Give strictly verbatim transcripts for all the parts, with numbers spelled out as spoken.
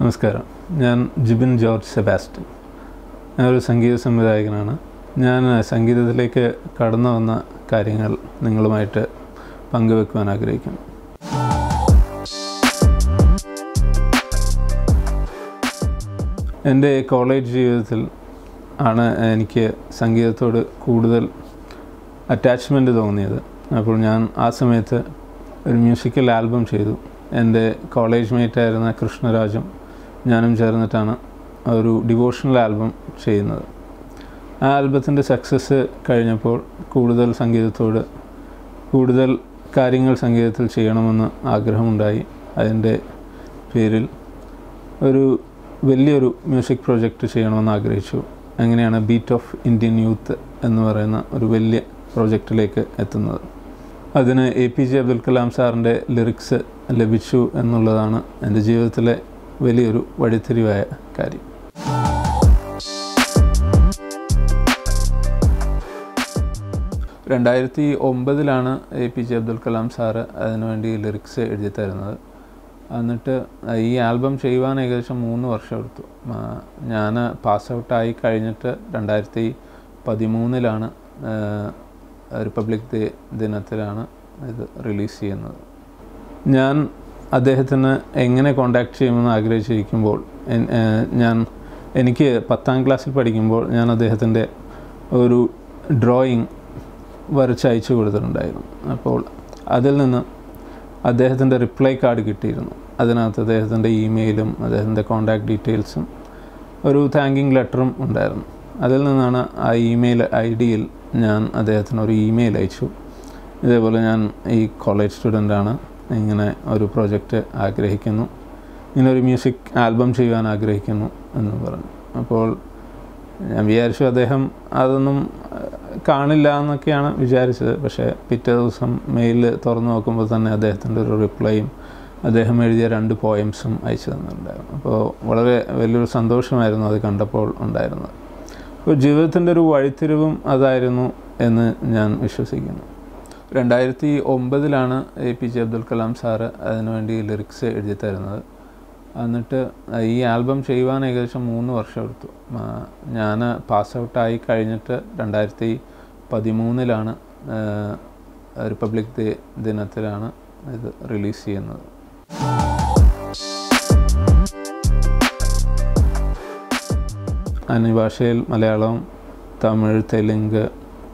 നമസ്കാരം. ഞാൻ Jibin George Sebastian. ഞാനൊരു സംഗീത സംവിധായകനാണ്. ഞാൻ സംഗീതത്തിലേക്ക് കടന്നു വന്ന കാര്യങ്ങൾ നിങ്ങളുമായിട്ട് പങ്കുവെക്കുവാൻ ആഗ്രഹിക്കുന്നു. എൻ്റെ കോളേജ് ജീവിതത്തിൽ ആണ് എനിക്ക് സംഗീതത്തോട് കൂടുതൽ അറ്റാച്ച്മെൻറ്റ് തോന്നിയത്. അപ്പോൾ ഞാൻ ആ സമയത്ത് ഒരു മ്യൂസിക്കൽ ആൽബം ചെയ്തു. എൻ്റെ കോളേജ് മേറ്റായിരുന്ന കൃഷ്ണരാജും ഞാനും ചേർന്നിട്ടാണ് ഒരു ഡിവോഷണൽ ആൽബം ചെയ്യുന്നത്. ആ ആൽബത്തിൻ്റെ സക്സസ് കഴിഞ്ഞപ്പോൾ കൂടുതൽ സംഗീതത്തോട് കൂടുതൽ കാര്യങ്ങൾ സംഗീതത്തിൽ ചെയ്യണമെന്ന് ആഗ്രഹമുണ്ടായി. അതിൻ്റെ പേരിൽ ഒരു വലിയൊരു മ്യൂസിക് പ്രോജക്റ്റ് ചെയ്യണമെന്ന് ആഗ്രഹിച്ചു. അങ്ങനെയാണ് ബീറ്റ് ഓഫ് ഇന്ത്യൻ യൂത്ത് എന്ന് പറയുന്ന ഒരു വലിയ പ്രോജക്റ്റിലേക്ക് എത്തുന്നത്. അതിന് A P J Abdul Kalam സാറിൻ്റെ ലിറിക്സ് ലഭിച്ചു എന്നുള്ളതാണ് എൻ്റെ ജീവിതത്തിലെ വലിയൊരു വഴിത്തിരിവായ കാര്യം. രണ്ടായിരത്തി ഒമ്പതിലാണ് A P J Abdul Kalam sir അതിനുവേണ്ടി ലിറിക്സ് എഴുതി തരുന്നത്. എന്നിട്ട് ഈ ആൽബം ചെയ്യുവാൻ ഏകദേശം മൂന്ന് വർഷം എടുത്തു. ഞാൻ പാസ് ഔട്ടായി കഴിഞ്ഞിട്ട് രണ്ടായിരത്തി പതിമൂന്നിലാണ് റിപ്പബ്ലിക് ഡേ ദിനത്തിലാണ് ഇത് റിലീസ് ചെയ്യുന്നത്. ഞാൻ അദ്ദേഹത്തിന് എങ്ങനെ കോണ്ടാക്ട് ചെയ്യുമെന്ന് ആഗ്രഹിച്ചിരിക്കുമ്പോൾ ഞാൻ എനിക്ക് പത്താം ക്ലാസ്സിൽ പഠിക്കുമ്പോൾ ഞാൻ അദ്ദേഹത്തിൻ്റെ ഒരു ഡ്രോയിങ് വരച്ച് അയച്ചു കൊടുത്തിട്ടുണ്ടായിരുന്നു. അപ്പോൾ അതിൽ നിന്ന് അദ്ദേഹത്തിൻ്റെ റിപ്ലൈ കാർഡ് കിട്ടിയിരുന്നു. അതിനകത്ത് അദ്ദേഹത്തിൻ്റെ ഇമെയിലും അദ്ദേഹത്തിൻ്റെ കോണ്ടാക്ട് ഡീറ്റെയിൽസും ഒരു താങ്കിങ് ലെറ്ററും ഉണ്ടായിരുന്നു. അതിൽ നിന്നാണ് ആ ഇമെയിൽ ഐ ഡിയിൽ ഞാൻ അദ്ദേഹത്തിന് ഒരു ഇമെയിൽ അയച്ചു. ഇതേപോലെ ഞാൻ ഈ കോളേജ് സ്റ്റുഡൻ്റാണ്, ഇങ്ങനെ ഒരു പ്രോജക്റ്റ് ആഗ്രഹിക്കുന്നു, ഇങ്ങനെ ഒരു മ്യൂസിക് ആൽബം ചെയ്യുവാൻ ആഗ്രഹിക്കുന്നു എന്ന് പറഞ്ഞു. അപ്പോൾ ഞാൻ വിചാരിച്ചു അദ്ദേഹം അതൊന്നും കാണില്ല എന്നൊക്കെയാണ് വിചാരിച്ചത്. പക്ഷേ പിറ്റേ ദിവസം മെയിൽ തുറന്നു നോക്കുമ്പോൾ തന്നെ അദ്ദേഹത്തിൻ്റെ ഒരു റിപ്ലൈയും അദ്ദേഹം എഴുതിയ രണ്ട് പോയംസും അയച്ചു തന്നിട്ടുണ്ടായിരുന്നു. അപ്പോൾ വളരെ വലിയൊരു സന്തോഷമായിരുന്നു അത് കണ്ടപ്പോൾ ഉണ്ടായിരുന്നത്. അപ്പോൾ ജീവിതത്തിൻ്റെ ഒരു വഴിത്തിരിവും അതായിരുന്നു എന്ന് ഞാൻ വിശ്വസിക്കുന്നു. രണ്ടായിരത്തി ഒമ്പതിലാണ് A P J Abdul Kalam sir അതിനുവേണ്ടി ലിറിക്സ് എഴുതി തരുന്നത്. എന്നിട്ട് ഈ ആൽബം ചെയ്യുവാൻ ഏകദേശം മൂന്ന് വർഷം എടുത്തു. ഞാൻ പാസ് ഔട്ടായി കഴിഞ്ഞിട്ട് രണ്ടായിരത്തി പതിമൂന്നിലാണ് റിപ്പബ്ലിക് ഡേ ദിനത്തിലാണ് ഇത് റിലീസ് ചെയ്യുന്നത്. അന്യഭാഷയിൽ മലയാളം, തമിഴ്, തെലുങ്ക്,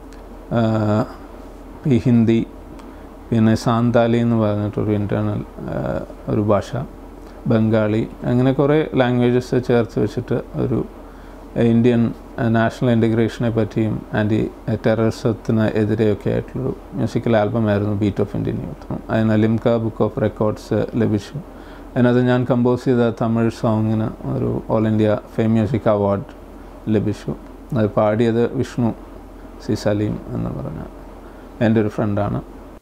ഈ ഹിന്ദി, പിന്നെ സാന്താലി എന്ന് പറഞ്ഞിട്ടൊരു ഇൻറ്റേർണൽ ഒരു ഭാഷ, ബംഗാളി, അങ്ങനെ കുറേ ലാംഗ്വേജസ് ചേർത്ത് വെച്ചിട്ട് ഒരു ഇന്ത്യൻ നാഷണൽ ഇൻറ്റഗ്രേഷനെ പറ്റിയും ആൻറ്റി ടെററിസത്തിന് എതിരെയൊക്കെ ആയിട്ടുള്ളൊരു മ്യൂസിക്കൽ ആൽബമായിരുന്നു ബീറ്റ് ഓഫ് ഇന്ത്യൻ യൂത്ത്. അതിന് ലിംക ബുക്ക് ഓഫ് റെക്കോർഡ്സ് ലഭിച്ചു. അതിനകത്ത് ഞാൻ കമ്പോസ് ചെയ്ത തമിഴ് സോങ്ങിന് ഒരു all India fame music award ലഭിച്ചു. അത് പാടിയത് വിഷ്ണു സി സലീം എന്ന് പറഞ്ഞ എൻ്റെ ഒരു ഫ്രണ്ടാണ്.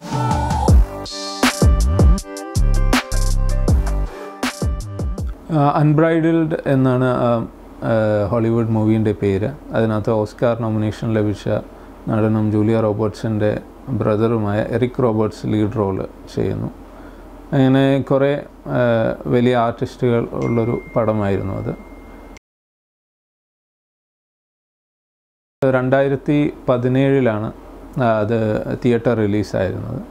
അൺബ്രൈഡൽഡ് എന്നാണ് ഹോളിവുഡ് മൂവീൻ്റെ പേര്. അതിനകത്ത് ഓസ്കാർ നോമിനേഷൻ ലഭിച്ച നടനും ജൂലിയ റോബർട്ട്സിൻ്റെ ബ്രദറുമായ എറിക് റോബർട്ട്സ് ലീഡ് റോള് ചെയ്യുന്നു. അങ്ങനെ കുറേ വലിയ ആർട്ടിസ്റ്റുകൾ ഉള്ളൊരു പടമായിരുന്നു അത്. രണ്ടായിരത്തി പതിനേഴിലാണ് അത് തിയേറ്റർ റിലീസായിരുന്നത്.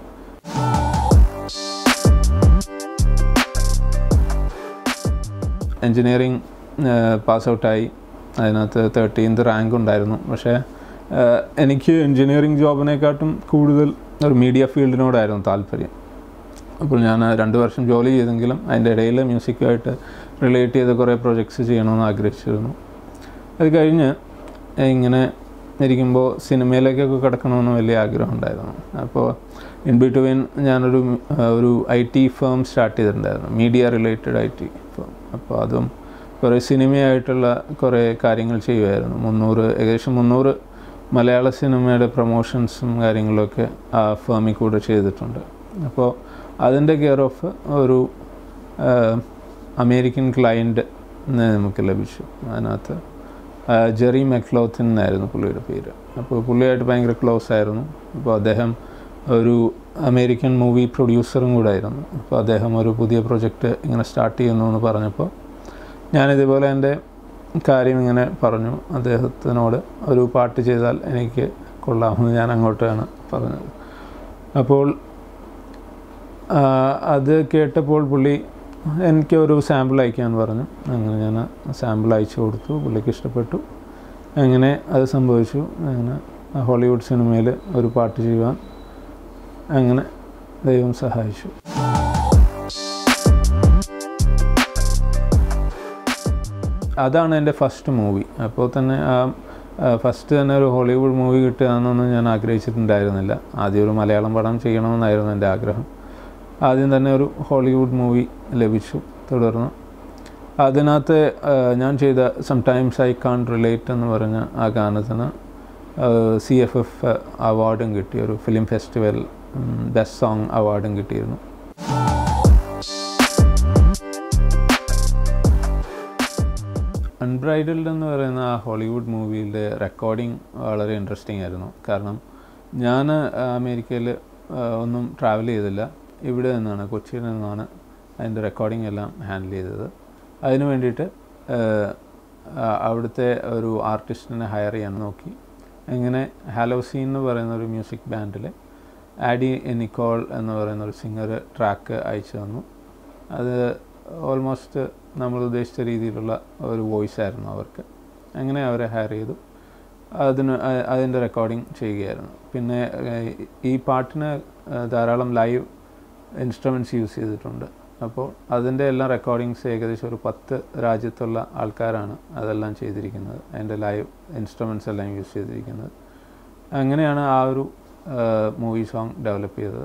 എൻജിനീയറിങ് പാസ് ഔട്ടായി. അതിനകത്ത് തേർട്ടീൻത് റാങ്ക് ഉണ്ടായിരുന്നു. പക്ഷേ എനിക്ക് എൻജിനീയറിങ് ജോബിനെക്കാട്ടും കൂടുതൽ ഒരു മീഡിയ ഫീൽഡിനോടായിരുന്നു താല്പര്യം. അപ്പോൾ ഞാൻ രണ്ട് വർഷം ജോലി ചെയ്തെങ്കിലും അതിൻ്റെ ഇടയിൽ മ്യൂസിക്കുമായിട്ട് റിലേറ്റ് ചെയ്ത് കുറേ പ്രൊജക്ട്സ് ചെയ്യണമെന്ന് ആഗ്രഹിച്ചിരുന്നു. അത് കഴിഞ്ഞ് ഇങ്ങനെ ഇരിക്കുമ്പോൾ സിനിമയിലേക്കൊക്കെ കിടക്കണമെന്ന് വലിയ ആഗ്രഹം ഉണ്ടായിരുന്നു. അപ്പോൾ ഇൻ ബിറ്റ്വീൻ ഞാനൊരു ഒരു ഐ ടി ഫേം സ്റ്റാർട്ട് ചെയ്തിട്ടുണ്ടായിരുന്നു, media related I T firm. അപ്പോൾ അതും കുറേ സിനിമയായിട്ടുള്ള കുറേ കാര്യങ്ങൾ ചെയ്യുമായിരുന്നു. മുന്നൂറ് ഏകദേശം മുന്നൂറ് മലയാള സിനിമയുടെ പ്രൊമോഷൻസും കാര്യങ്ങളൊക്കെ ആ ഫേമിൽ കൂടെ ചെയ്തിട്ടുണ്ട്. അപ്പോൾ അതിൻ്റെ കെയർ ഓഫ് ഒരു അമേരിക്കൻ ക്ലയൻറ്റ് നമുക്ക് ലഭിച്ചു. അതിനകത്ത് ജെറി മെക്ലോത്തിൻ എന്നായിരുന്നു പുള്ളിയുടെ പേര്. അപ്പോൾ പുള്ളിയായിട്ട് ഭയങ്കര ക്ലോസ് ആയിരുന്നു. അപ്പോൾ അദ്ദേഹം ഒരു അമേരിക്കൻ മൂവി പ്രൊഡ്യൂസറും കൂടെ ആയിരുന്നു. അപ്പോൾ അദ്ദേഹം ഒരു പുതിയ പ്രൊജക്റ്റ് ഇങ്ങനെ സ്റ്റാർട്ട് ചെയ്യുന്നു എന്ന് പറഞ്ഞപ്പോൾ ഞാനിതുപോലെ എൻ്റെ കാര്യം ഇങ്ങനെ പറഞ്ഞു അദ്ദേഹത്തിനോട്, ഒരു പാട്ട് ചെയ്താൽ എനിക്ക് കൊള്ളാമെന്ന് ഞാൻ അങ്ങോട്ടാണ് പറഞ്ഞത്. അപ്പോൾ അത് കേട്ടപ്പോൾ പുള്ളി എനിക്കൊരു സാമ്പിൾ അയക്കാൻ പറഞ്ഞു. അങ്ങനെ ഞാൻ സാമ്പിൾ അയച്ചു കൊടുത്തു. പുള്ളിക്ക് ഇഷ്ടപ്പെട്ടു. അങ്ങനെ അത് സംഭവിച്ചു. അങ്ങനെ ഹോളിവുഡ് സിനിമയിൽ ഒരു പാട്ട് ചെയ്യുവാൻ അങ്ങനെ ദൈവം സഹായിച്ചു. അതാണ് എൻ്റെ ഫസ്റ്റ് മൂവി. അപ്പോൾ തന്നെ ആ ഫസ്റ്റ് തന്നെ ഒരു ഹോളിവുഡ് മൂവി കിട്ടുക എന്നൊന്നും ഞാൻ ആഗ്രഹിച്ചിട്ടുണ്ടായിരുന്നില്ല. ആദ്യം ഒരു മലയാളം പടം ചെയ്യണമെന്നായിരുന്നു എൻ്റെ ആഗ്രഹം. ആദ്യം തന്നെ ഒരു ഹോളിവുഡ് മൂവി ലഭിച്ചു. തുടർന്ന് അതിനകത്ത് ഞാൻ ചെയ്ത സംടൈംസ് ഐ കാൺട്ട് റിലേറ്റ് എന്ന് പറഞ്ഞ ആ ഗാനത്തിന് സി എഫ് എഫ് അവാർഡും കിട്ടി. ഒരു ഫിലിം ഫെസ്റ്റിവൽ ബെസ്റ്റ് സോങ് അവാർഡും കിട്ടിയിരുന്നു. അൺബ്രൈഡൽഡ് എന്ന് പറയുന്ന ആ ഹോളിവുഡ് മൂവിയുടെ റെക്കോർഡിങ് വളരെ ഇൻട്രസ്റ്റിംഗ് ആയിരുന്നു. കാരണം ഞാൻ അമേരിക്കയിൽ ഒന്നും ട്രാവൽ ചെയ്തില്ല. ഇവിടെ നിന്നാണ്, കൊച്ചിയിൽ നിന്നാണ് അതിൻ്റെ റെക്കോർഡിംഗ് എല്ലാം ഹാൻഡിൽ ചെയ്തത്. അതിനു വേണ്ടിയിട്ട് അവിടുത്തെ ഒരു ആർട്ടിസ്റ്റിനെ ഹയർ ചെയ്യാൻ നോക്കി. അങ്ങനെ ഹാലോസീൻ എന്ന് പറയുന്ന ഒരു മ്യൂസിക് ബാൻഡിൽ ആഡി നിക്കോൾ എന്ന് പറയുന്ന ഒരു സിംഗർ ട്രാക്ക് അയച്ചു തന്നു. അത് ഓൾമോസ്റ്റ് നമ്മൾ ഉദ്ദേശിച്ച രീതിയിലുള്ള ഒരു വോയിസ് ആയിരുന്നു അവർക്ക്. അങ്ങനെ അവരെ ഹയർ ചെയ്തു. അതിന് അതിൻ്റെ റെക്കോർഡിങ് ചെയ്യുകയായിരുന്നു. പിന്നെ ഈ പാട്ടിന് ധാരാളം ലൈവ് ഇൻസ്ട്രുമെൻറ്റ്സ് യൂസ് ചെയ്തിട്ടുണ്ട്. അപ്പോൾ അതിൻ്റെ എല്ലാം റെക്കോർഡിങ്സ് ഏകദേശം ഒരു പത്ത് രാജ്യത്തുള്ള ആൾക്കാരാണ് അതെല്ലാം ചെയ്തിരിക്കുന്നത്. അതിൻ്റെ ലൈവ് ഇൻസ്ട്രുമെൻറ്റ്സ് എല്ലാം യൂസ് ചെയ്തിരിക്കുന്നത്. അങ്ങനെയാണ് ആ ഒരു മൂവി സോങ് ഡെവലപ്പ് ചെയ്തത്.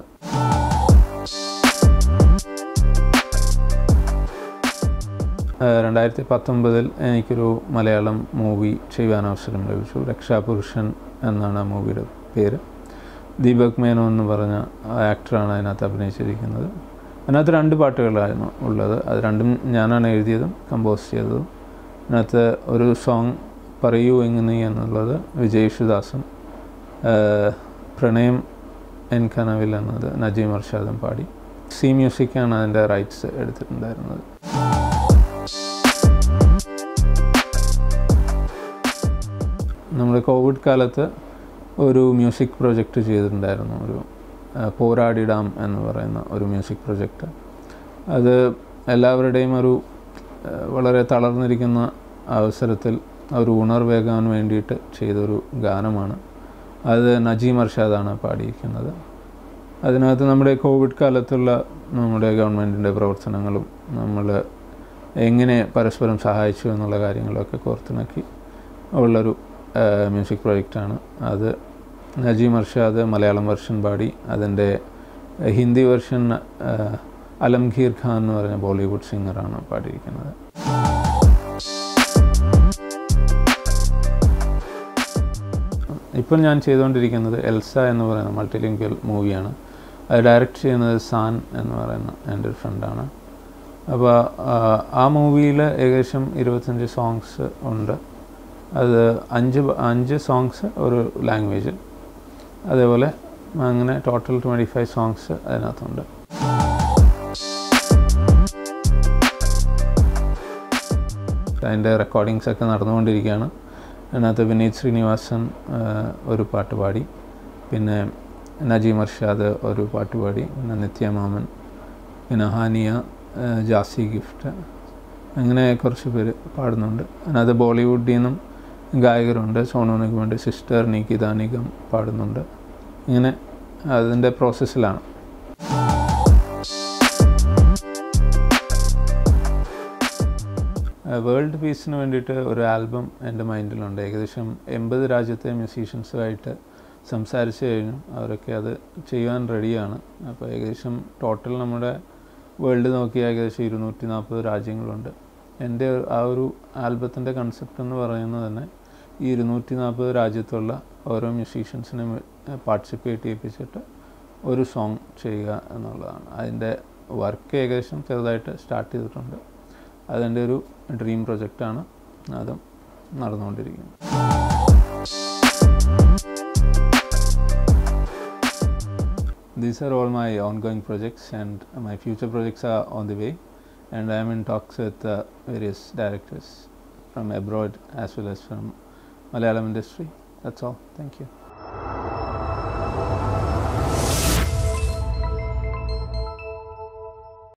രണ്ടായിരത്തി പത്തൊമ്പതിൽ എനിക്കൊരു മലയാളം മൂവി ചെയ്യാൻ അവസരം ലഭിച്ചു. രക്ഷാപുരുഷൻ എന്നാണ് ആ മൂവിയുടെ പേര്. ദീപക് മേനോൻ എന്ന് പറഞ്ഞ ആക്ടറാണ് അതിനകത്ത് അഭിനയിച്ചിരിക്കുന്നത്. അതിനകത്ത് രണ്ട് പാട്ടുകളായിരുന്നു ഉള്ളത്. അത് രണ്ടും ഞാനാണ് എഴുതിയതും കമ്പോസ് ചെയ്തതും. അതിനകത്ത് ഒരു സോങ് പറയൂ എങ്ങനെ എന്നുള്ളത് വിജയ് യേശുദാസും, പ്രണയം എൻ കനവിൽ എന്നത് നജീം അർഷാദും പാടി. സി മ്യൂസിക്കാണ് അതിൻ്റെ റൈറ്റ്സ് എടുത്തിട്ടുണ്ടായിരുന്നത്. നമ്മുടെ കോവിഡ് കാലത്ത് ഒരു മ്യൂസിക് പ്രൊജക്റ്റ് ചെയ്തിട്ടുണ്ടായിരുന്നു. ഒരു പോരാടിടാം എന്ന് പറയുന്ന ഒരു മ്യൂസിക് പ്രൊജക്റ്റ്. അത് എല്ലാവരുടെയും ഒരു വളരെ തളർന്നിരിക്കുന്ന അവസരത്തിൽ ഒരു ഉണർവേകാൻ വേണ്ടിയിട്ട് ചെയ്തൊരു ഗാനമാണ്. അത് നജീം അർഷാദാണ് പാടിയിരിക്കുന്നത്. അതിനകത്ത് നമ്മുടെ കോവിഡ് കാലത്തുള്ള നമ്മുടെ ഗവൺമെൻറ്റിൻ്റെ പ്രവർത്തനങ്ങളും നമ്മൾ എങ്ങനെ പരസ്പരം സഹായിച്ചു എന്നുള്ള കാര്യങ്ങളൊക്കെ കോർത്തിണക്കി ഉള്ളൊരു മ്യൂസിക് പ്രൊജക്റ്റാണ്. അത് നജീം അർഷാദ് മലയാളം വെർഷൻ പാടി. അതിൻ്റെ ഹിന്ദി വെർഷൻ അലംഗീർ ഖാൻ എന്ന് പറഞ്ഞ ബോളിവുഡ് സിംഗറാണ് പാടിയിരിക്കുന്നത്. ഇപ്പോൾ ഞാൻ ചെയ്തുകൊണ്ടിരിക്കുന്നത് എൽസ എന്ന് പറയുന്ന മൾട്ടിലിംഗ്വൽ മൂവിയാണ്. അത് ഡയറക്റ്റ് ചെയ്യുന്നത് സാൻ എന്ന് പറയുന്ന എൻ്റെ ഒരു ഫ്രണ്ടാണ്. അപ്പോൾ ആ മൂവിയിൽ ഏകദേശം ഇരുപത്തഞ്ച് സോങ്സ് ഉണ്ട്. അത് അഞ്ച് അഞ്ച് സോങ്സ് ഒരു ലാംഗ്വേജിൽ, അതേപോലെ അങ്ങനെ ടോട്ടൽ ട്വൻറ്റി ഫൈവ് സോങ്സ് അതിനകത്തുണ്ട്. അതിൻ്റെ റെക്കോർഡിങ്സൊക്കെ നടന്നുകൊണ്ടിരിക്കുകയാണ്. അതിനകത്ത് വിനീത് ശ്രീനിവാസൻ ഒരു പാട്ട് പാടി, പിന്നെ നജീം അർഷാദ് ഒരു പാട്ട് പാടി, പിന്നെ നിത്യ മാമൻ, പിന്നെ ഹാനിയ, ജാസി ഗിഫ്റ്റ്, അങ്ങനെ കുറച്ച് പേര് പാടുന്നുണ്ട്. അതിനകത്ത് ബോളിവുഡിൽ നിന്നും ഗായകരുണ്ട്. സോനു നിഗമുണ്ട്, സിസ്റ്റർ നികിത നിഗം പാടുന്നുണ്ട്. ഇങ്ങനെ അതിൻ്റെ പ്രോസസ്സിലാണ്. വേൾഡ് പീസിന് വേണ്ടിയിട്ട് ഒരു ആൽബം എൻ്റെ മൈൻഡിലുണ്ട്. ഏകദേശം എൺപത് രാജ്യത്തെ മ്യൂസീഷ്യൻസുമായിട്ട് സംസാരിച്ച് കഴിഞ്ഞു. അവരൊക്കെ അത് ചെയ്യാൻ റെഡിയാണ്. അപ്പോൾ ഏകദേശം ടോട്ടൽ നമ്മുടെ വേൾഡ് നോക്കിയാൽ ഏകദേശം ഇരുന്നൂറ്റി നാൽപ്പത് രാജ്യങ്ങളുണ്ട്. എൻ്റെ ആ ഒരു ആൽബത്തിൻ്റെ കൺസെപ്റ്റ് എന്ന് പറയുന്നത് തന്നെ ഈ ഇരുന്നൂറ്റി നാൽപ്പത് രാജ്യത്തുള്ള ഓരോ മ്യൂസീഷ്യൻസിനെ പാർട്ടിസിപ്പേറ്റ് ചെയ്യിപ്പിച്ചിട്ട് ഒരു സോങ് ചെയ്യുക എന്നുള്ളതാണ്. അതിൻ്റെ വർക്ക് ഏകദേശം ചെറുതായിട്ട് സ്റ്റാർട്ട് ചെയ്തിട്ടുണ്ട്. അതെൻ്റെ ഒരു ഡ്രീം പ്രൊജക്റ്റാണ്. അതും നടന്നുകൊണ്ടിരിക്കുന്നു. These are all my ongoing projects, and my future projects are on the way. and I am in talks with uh, various directors from abroad as well as from Malayalam industry. That's all. Thank you.